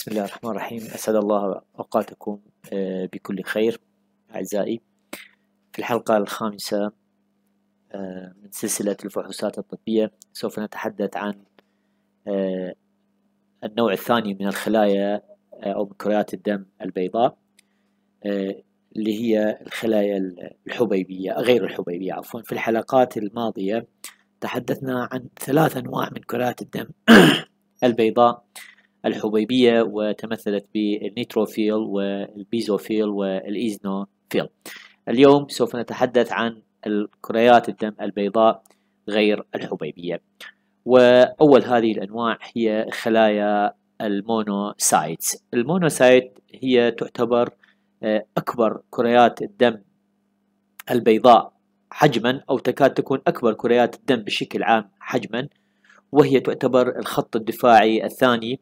بسم الله الرحمن الرحيم. أسعد الله أوقاتكم بكل خير أعزائي. في الحلقة الخامسة من سلسلة الفحوصات الطبية سوف نتحدث عن النوع الثاني من الخلايا أو من كريات الدم البيضاء، اللي هي الخلايا الحبيبية غير الحبيبية عفوا. في الحلقات الماضية تحدثنا عن 3 أنواع من كريات الدم البيضاء الحبيبية، وتمثلت بالنيتروفيل والبيزوفيل والإيزنوفيل. اليوم سوف نتحدث عن كريات الدم البيضاء غير الحبيبية، وأول هذه الأنواع هي خلايا المونوسايتس. المونوسايت هي تعتبر أكبر كريات الدم البيضاء حجما، أو تكاد تكون أكبر كريات الدم بشكل عام حجما، وهي تعتبر الخط الدفاعي الثاني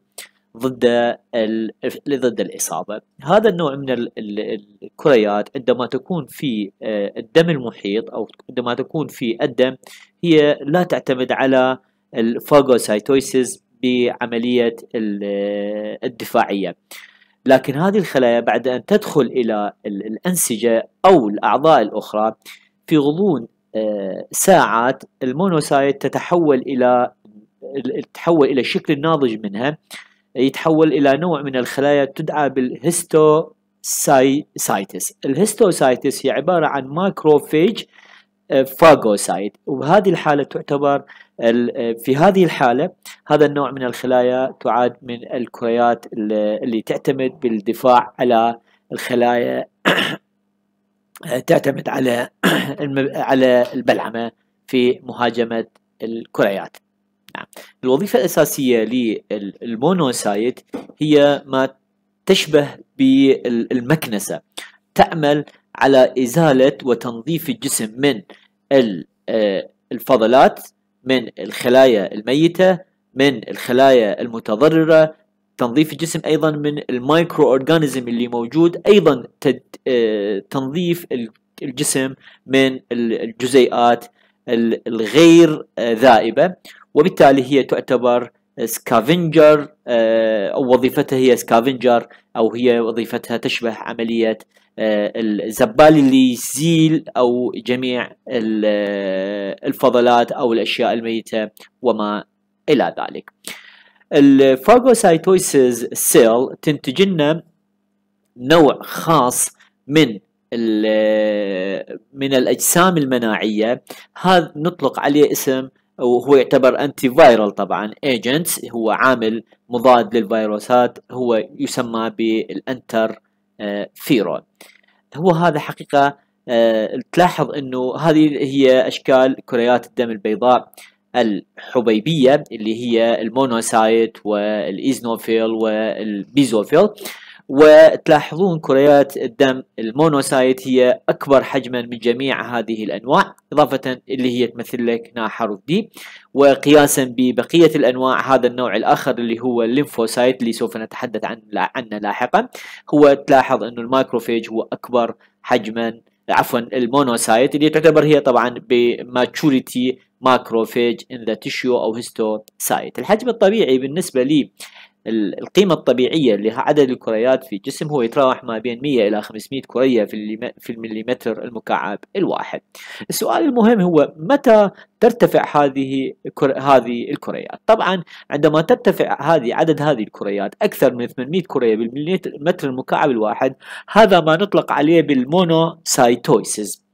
ضد الإصابة. هذا النوع من الكريات عندما تكون في الدم المحيط أو عندما تكون في الدم هي لا تعتمد على الفاغوسايتوسيس بعملية الدفاعية، لكن هذه الخلايا بعد أن تدخل إلى الأنسجة أو الأعضاء الأخرى في غضون ساعات المونوسايت تتحول إلى الشكل الناضج منها، يتحول إلى نوع من الخلايا تدعى بالهيستوسايتس. الهيستوسايتس هي عبارة عن ماكروفيج فاغوسايت، وبهذه الحالة تعتبر في هذه الحالة هذا النوع من الخلايا تعد من الكريات اللي تعتمد بالدفاع على الخلايا تعتمد على البلعمة في مهاجمة الكريات. نعم. الوظيفة الأساسية للمونوسايت هي ما تشبه بالمكنسة، تعمل على إزالة وتنظيف الجسم من الفضلات، من الخلايا الميتة، من الخلايا المتضررة، تنظيف الجسم أيضا من المايكرو أورجانيزم اللي موجود، أيضا تنظيف الجسم من الجزيئات الغير ذائبة، وبالتالي هي تعتبر سكافنجر، أو وظيفتها هي سكافنجر، أو هي وظيفتها تشبه عملية الزبال اللي يزيل أو جميع الفضلات أو الأشياء الميتة وما إلى ذلك. الفاغوسايتوسيس سيل تنتج لنا نوع خاص من الأجسام المناعية، هذا نطلق عليه اسم، وهو يعتبر antiviral طبعا agents، هو عامل مضاد للفيروسات، هو يسمى بالانترفيرون. هو هذا حقيقة تلاحظ انه هذه هي اشكال كريات الدم البيضاء الحبيبية اللي هي المونوسايت والإيزنوفيل والبيزوفيل. وتلاحظون كريات الدم المونوسايت هي أكبر حجما من جميع هذه الأنواع، إضافة اللي هي تمثل لك هنا حرف دي، وقياسا ببقية الأنواع هذا النوع الآخر اللي هو الليمفوسايت اللي سوف نتحدث عنه لاحقا، هو تلاحظ أنه المايكروفيج هو أكبر حجما، عفوا المونوسايت اللي تعتبر هي طبعا بماتشوريتي ماكروفيج in the tissue أو هيستوسايت. الحجم الطبيعي بالنسبة لي القيمة الطبيعية لعدد الكريات في الجسم هو يتراوح ما بين 100 إلى 500 كرية في المليمتر المكعب الواحد. السؤال المهم هو متى ترتفع هذه الكريات؟ طبعا عندما ترتفع عدد هذه الكريات أكثر من 800 كرية بالمليمتر المكعب الواحد، هذا ما نطلق عليه بالمونوسايتوسيس.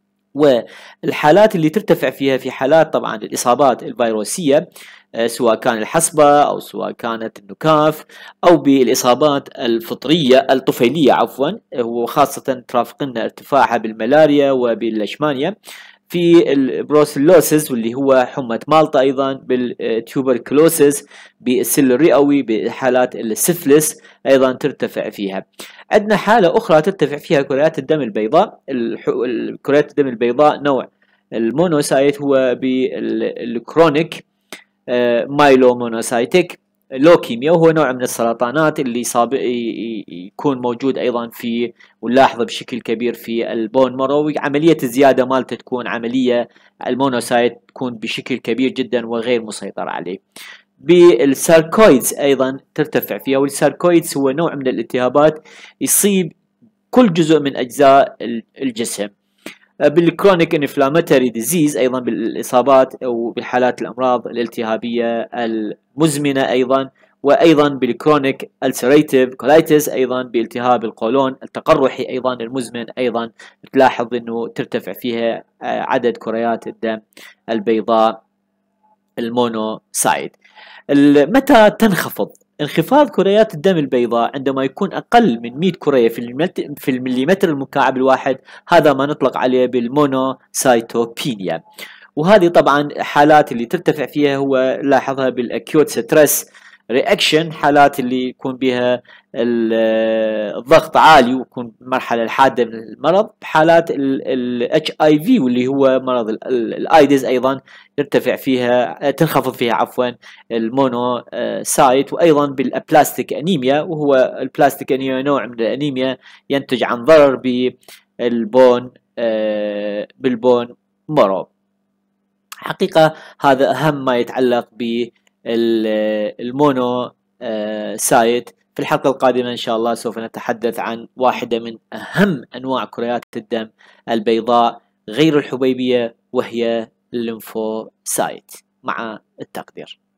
والحالات اللي ترتفع فيها في حالات طبعا الإصابات الفيروسية، سواء كان الحصبة أو سواء كانت النكاف أو بالإصابات الطفيلية عفوا، وخاصة ترافقنا ارتفاعها بالملاريا وبالليشمانيا، في البروسيلوسيس واللي هو حمى مالطا، أيضا بالتيوبركلوسيس، بالسل الرئوي، بحالات السفلس أيضا ترتفع فيها. عندنا حالة أخرى ترتفع فيها كريات الدم البيضاء. كريات الدم البيضاء نوع المونوسايت هو بالكرونيك مايلومونوسايتيك لوكيميا، وهو نوع من السرطانات اللي يكون موجود أيضا في، ونلاحظه بشكل كبير في البون مارو. عملية الزيادة مالته تكون عملية المونوسايت تكون بشكل كبير جدا وغير مسيطر عليه. بالساركويدز أيضا ترتفع فيها، والساركويدز هو نوع من الالتهابات يصيب كل جزء من أجزاء الجسم. بالكرونيك انفلاماتوري ديزيز أيضا بالإصابات أو بالحالات الأمراض الالتهابية المزمنة أيضا، وأيضا بالكرونيك ulcerative colitis أيضا بالتهاب القولون التقرحي أيضا المزمن، أيضا تلاحظ أنه ترتفع فيها عدد كريات الدم البيضاء المونوسايت. متى تنخفض؟ انخفاض كريات الدم البيضاء عندما يكون أقل من 100 كرية في المليمتر المكعب الواحد، هذا ما نطلق عليه بالمونوسايتوبينيا. وهذه طبعا حالات اللي ترتفع فيها هو لاحظها بالاكيوت ستريس رياكشن، حالات اللي يكون بها الضغط عالي ويكون المرحله الحاده من المرض، حالات الاتش اي في واللي هو مرض الايدز ايضا يرتفع فيها تنخفض فيها عفوا المونوسايت. وايضا بالابلاستيك انيميا، وهو البلاستيك انيميا نوع من الانيميا ينتج عن ضرر بالبون مرو. حقيقة هذا أهم ما يتعلق بالمونو سايت. في الحلقة القادمة إن شاء الله سوف نتحدث عن واحدة من أهم أنواع كريات الدم البيضاء غير الحبيبية، وهي الليمفوسايت. مع التقدير.